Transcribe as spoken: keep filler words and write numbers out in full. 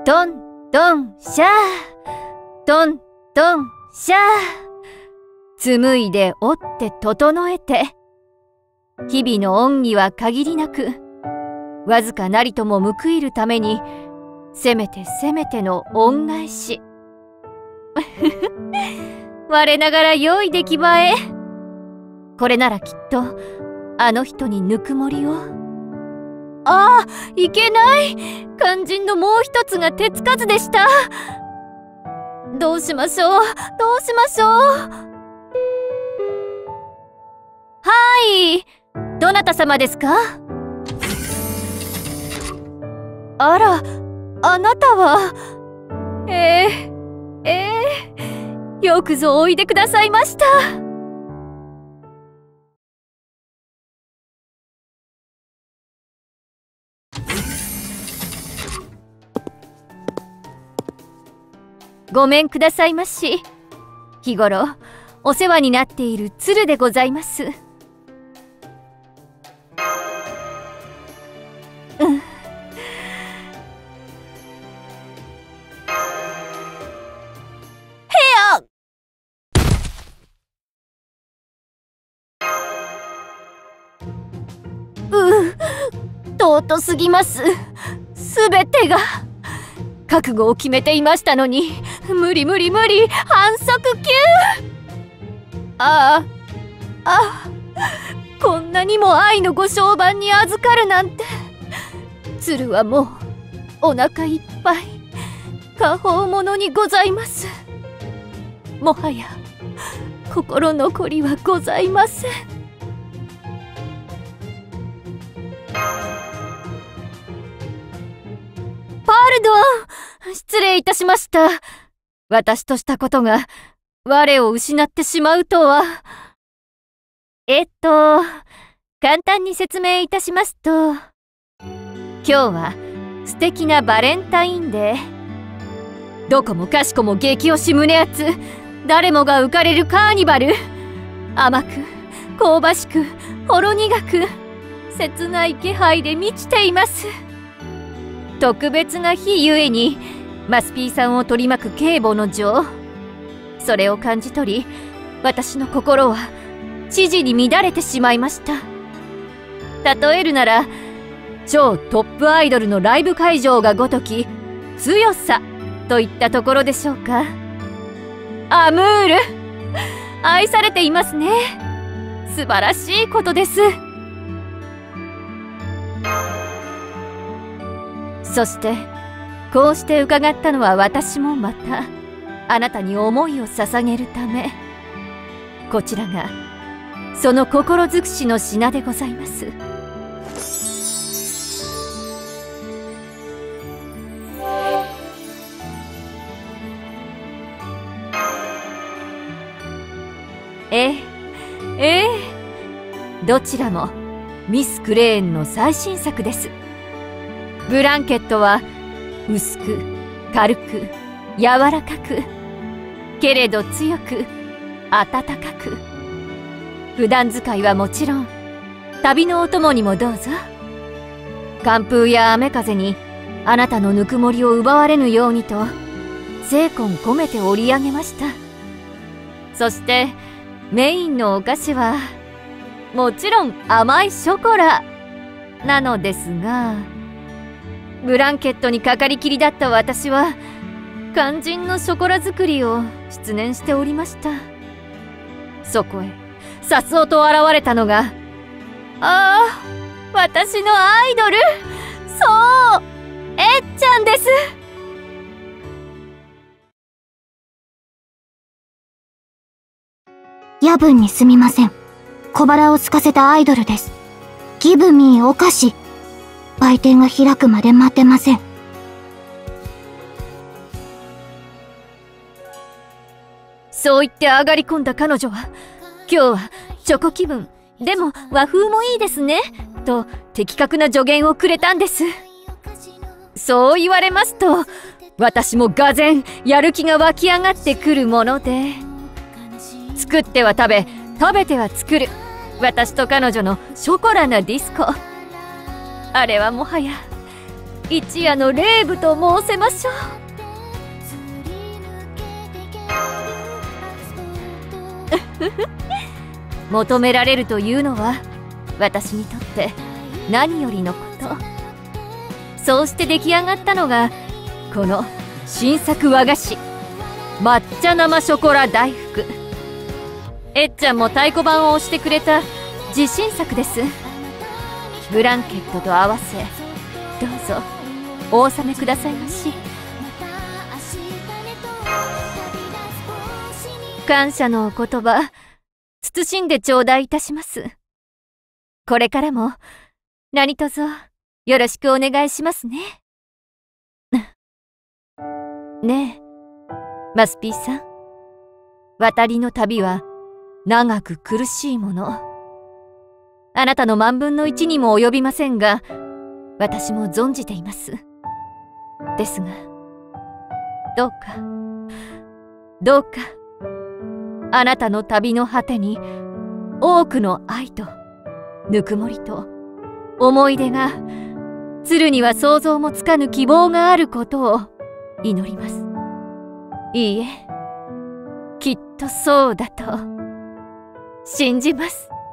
トントンシャー、トントンシャー。紡いで折って整えて、日々の恩義は限りなく、わずかなりとも報いるために、せめてせめての恩返し。我ながら良い出来栄え。これならきっと、あの人にぬくもりを。ああ、いけない。肝心のもう一つが手つかずでした。どうしましょう、どうしましょう。はい、どなた様ですか？あら、あなたは。えー、えー、よくぞおいでくださいました。ごめんくださいまし。日頃お世話になっている鶴でございます。うん。うう、尊すぎます。すべてが。覚悟を決めていましたのに、無理無理無理、反則級。ああ、ああ、こんなにも愛のご相伴に預かるなんて。鶴はもうお腹いっぱい、果報者にございます。もはや心残りはございません。パルドン、失礼いたしました。私としたことが我を失ってしまうとは。えっと、簡単に説明いたしますと、今日は素敵なバレンタインデー。どこもかしこも激推し胸熱、誰もが浮かれるカーニバル。甘く、香ばしく、ほろ苦く、切ない気配で満ちています。特別な日ゆえに、マスピーさんを取り巻く警母の情。それを感じ取り、私の心は、知事に乱れてしまいました。例えるなら、超トップアイドルのライブ会場がごとき、強さといったところでしょうか。アムール、愛されていますね。素晴らしいことです。そしてこうして伺ったのは、私もまたあなたに思いを捧げるため。こちらがその心尽くしの品でございます。ええ、ええ、どちらもミス・クレーンの最新作です。ブランケットは薄く、軽く、柔らかく、けれど強く、温かく。普段使いはもちろん、旅のお供にもどうぞ。寒風や雨風にあなたのぬくもりを奪われぬようにと、精魂込めて織り上げました。そしてメインのお菓子は、もちろん甘いショコラなのですが、ブランケットにかかりきりだった私は、肝心のショコラ作りを失念しておりました。そこへさっそうと現れたのが、ああ、私のアイドル、そう、えっちゃんです。 夜分にすみません。小腹を空かせたアイドルです。ギブミーお菓子。売店が開くまで待てません。 そう言って上がり込んだ彼女は、今日はチョコ気分、でも和風もいいですね、と的確な助言をくれたんです。そう言われますと、私もがぜんやる気が湧き上がってくるもので、作っては食べ、食べては作る、私と彼女のショコラなディスコ。あれはもはや一夜の霊舞と申せましょう。求められるというのは私にとって何よりのこと。そうして出来上がったのがこの新作和菓子抹茶生ショコラ大福。えっちゃんも太鼓判を押してくれた自信作です。ブランケットと合わせどうぞお納めくださいまし。感謝のお言葉慎んで頂戴いたします。これからも何卒よろしくお願いしますね。ねえマスピーさん、渡りの旅は長く苦しいもの。あなたの万分の一にも及びませんが私も存じています。ですがどうかどうかあなたの旅の果てに多くの愛とぬくもりと思い出が、鶴には想像もつかぬ希望があることを祈ります。いいえ、きっとそうだと信じます。